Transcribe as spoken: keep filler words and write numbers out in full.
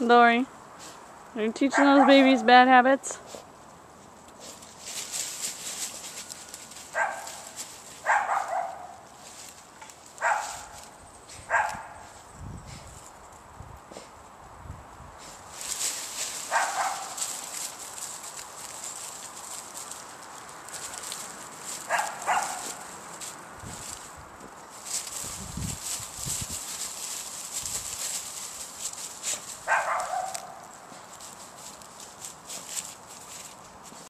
Dory, are you teaching those babies bad habits?